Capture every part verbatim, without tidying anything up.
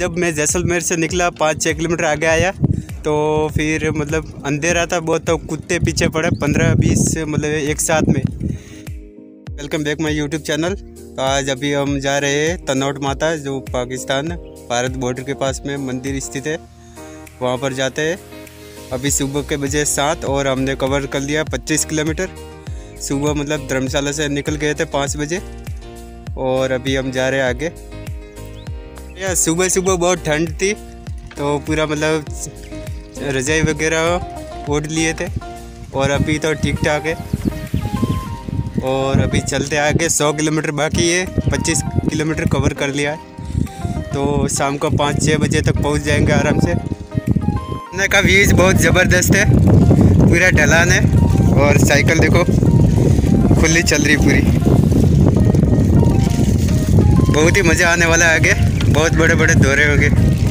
जब मैं जैसलमेर से निकला पाँच छः किलोमीटर आगे आया तो फिर मतलब अंधेरा था बहुत, तो कुत्ते पीछे पड़े पंद्रह बीस मतलब एक साथ में। Welcome back my YouTube channel. तो आज अभी हम जा रहे हैं तनोट माता, जो पाकिस्तान भारत बॉर्डर के पास में मंदिर स्थित है, वहाँ पर जाते हैं। अभी सुबह के बजे सात और हमने कवर कर लिया पच्चीस किलोमीटर। सुबह मतलब धर्मशाला से निकल गए थे पाँच बजे और अभी हम जा रहे हैं आगे। या सुबह सुबह बहुत ठंड थी तो पूरा मतलब रजाई वगैरह ओढ़ लिए थे और अभी तो ठीक ठाक है। और अभी चलते आगे, सौ किलोमीटर बाकी है, पच्चीस किलोमीटर कवर कर लिया है तो शाम को पाँच छः बजे तक पहुंच जाएंगे आराम से। ने का व्यूज बहुत ज़बरदस्त है, पूरा ढलान है और साइकिल देखो खुली चल रही पूरी। बहुत ही मज़ा आने वाला है आगे, बहुत बड़े बड़े दौरे होंगे।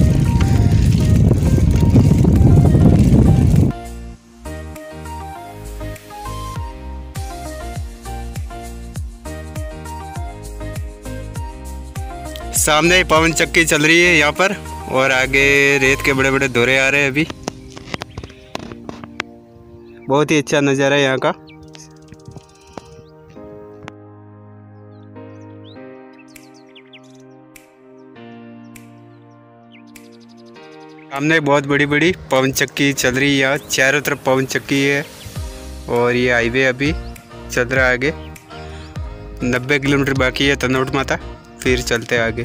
सामने ही पवन चक्की चल रही है यहाँ पर और आगे रेत के बड़े बड़े दौरे आ रहे हैं। अभी बहुत ही अच्छा नज़ारा है यहाँ का। सामने बहुत बड़ी बड़ी पवन चक्की चल रही है, यहाँ चारों तरफ पवन चक्की है और ये हाईवे अभी चल रहा है आगे। नब्बे किलोमीटर बाकी है तनोट माता, फिर चलते आगे।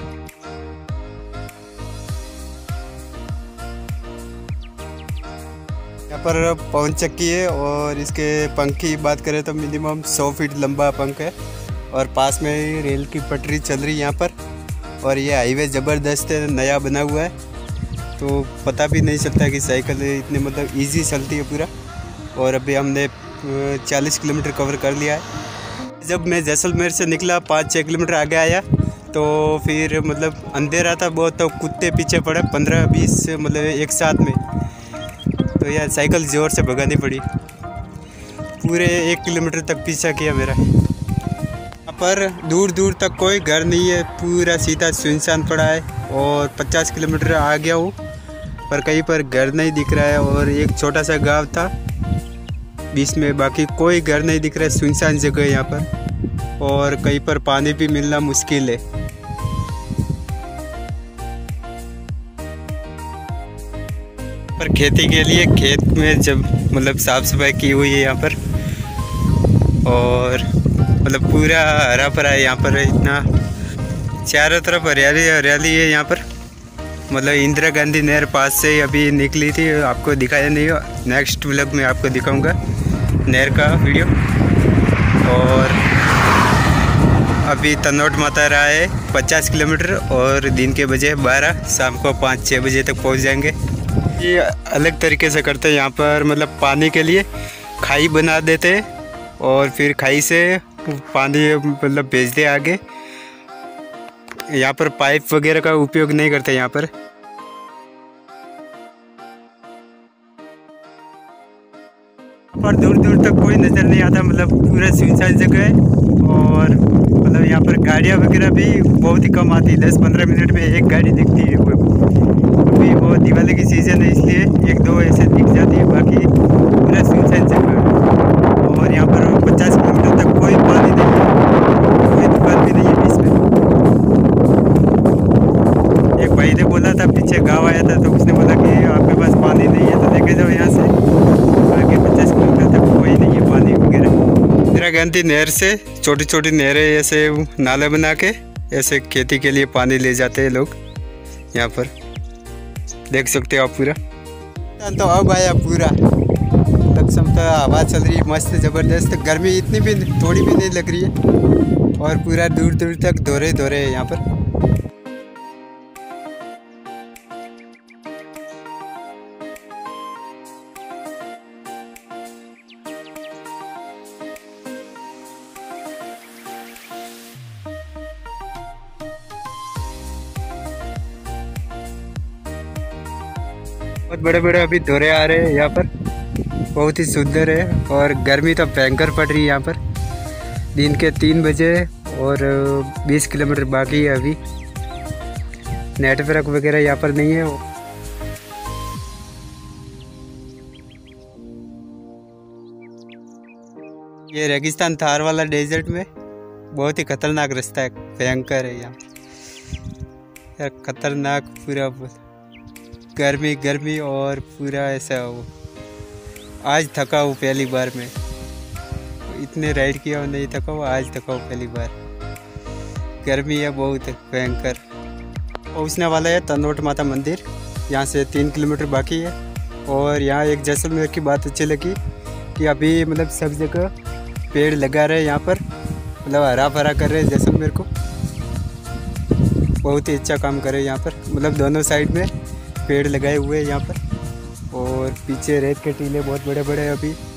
यहाँ पर पवन चक्की है और इसके पंख की बात करें तो मिनिमम सौ फीट लंबा पंख है और पास में ही रेल की पटरी चल रही है यहाँ पर। और ये हाईवे ज़बरदस्त है, नया बना हुआ है तो पता भी नहीं चलता कि साइकिल इतनी मतलब इजी चलती है पूरा। और अभी हमने चालीस किलोमीटर कवर कर लिया है। जब मैं जैसलमेर से निकला पाँच छः किलोमीटर आगे आया तो फिर मतलब अंधेरा था बहुत, तो कुत्ते पीछे पड़े पंद्रह बीस मतलब एक साथ में, तो यार साइकिल ज़ोर से भगानी पड़ी। पूरे एक किलोमीटर तक पीछा किया मेरा। यहाँ पर दूर दूर तक कोई घर नहीं है, पूरा सीधा सुनसान पड़ा है। और पचास किलोमीटर आ गया हूँ पर कहीं पर घर नहीं दिख रहा है और एक छोटा सा गांव था बीच में, बाकी कोई घर नहीं दिख रहा है, सुनसान जगह है यहाँ पर। और कहीं पर पानी भी मिलना मुश्किल है। पर खेती के लिए खेत में जब मतलब साफ सफाई की हुई है यहाँ पर और मतलब पूरा हरा भरा है यहाँ पर, इतना चारों तरफ हरियाली हरियाली है यहाँ पर। मतलब इंदिरा गांधी नहर पास से अभी निकली थी, आपको दिखाया नहीं हो, नेक्स्ट व्लॉग में आपको दिखाऊंगा नहर का वीडियो। और अभी तनोट माता रहा है पचास किलोमीटर और दिन के बजे बारह, शाम को पाँच छः बजे तक पहुंच जाएंगे। ये अलग तरीके से करते हैं यहाँ पर, मतलब पानी के लिए खाई बना देते हैं और फिर खाई से पानी मतलब भेज दे आगे। यहाँ पर पाइप वगैरह का उपयोग नहीं करते यहाँ पर। पर दूर दूर तक कोई नज़र नहीं आता, मतलब पूरा सुनसान जगह है। और मतलब यहाँ पर गाड़ियाँ वगैरह भी बहुत ही कम आती है, दस पंद्रह मिनट में एक गाड़ी दिखती है। अभी वो दिवाली की सीज़न है इसलिए एक दो ऐसे दिख जाती है, बाकी पूरा सुनसान जगह है। और यहाँ पर पचास किलोमीटर तक कोई पानी नहीं है, कोई दुकान भी नहीं है बीच में। एक भाई ने बोला था, पीछे गांव आया था तो उसने बोला कि आपके पास पानी नहीं है तो लेके जाओ यहाँ से, आगे पचास किलोमीटर तक कोई नहीं है पानी वगैरह। इंदिरा गांधी नहर से छोटी छोटी नहरें ऐसे नाले बना के ऐसे खेती के लिए पानी ले जाते हैं लोग। यहाँ पर देख सकते हो आप पूरा। तो अब आया पूरा लक्षम, तो हवा चल रही है मस्त ज़बरदस्त, गर्मी इतनी भी थोड़ी भी नहीं लग रही है और पूरा दूर दूर तक दौरे दौरे है यहाँ पर। बहुत बड़े बड़े अभी दौरे आ रहे हैं यहाँ पर, बहुत ही सुंदर है। और गर्मी तो भयंकर पड़ रही है यहाँ पर। दिन के तीन बजे और बीस किलोमीटर बाकी है अभी। नेटवर्क वगैरह यहाँ पर नहीं है। ये रेगिस्तान थार वाला डेजर्ट में बहुत ही खतरनाक रास्ता है, भयंकर है यहाँ यार, खतरनाक पूरा गर्मी गर्मी और पूरा ऐसा हो। आज थका हूँ पहली बार में, इतने राइड किया हूँ नहीं थका हूँ, आज थका हूँ पहली बार। गर्मी है बहुत भयंकर। पहुँचने वाला है तनोट माता मंदिर, यहाँ से तीन किलोमीटर बाकी है। और यहाँ एक जैसलमेर की बात अच्छी लगी कि अभी मतलब सब जगह पेड़ लगा रहे हैं यहाँ पर, मतलब हरा भरा कर रहे हैं जैसलमेर को। बहुत ही अच्छा काम करे यहाँ पर, मतलब दोनों साइड में पेड़ लगाए हुए हैं यहाँ पर। और पीछे रेत के टीले बहुत बड़े बड़े अभी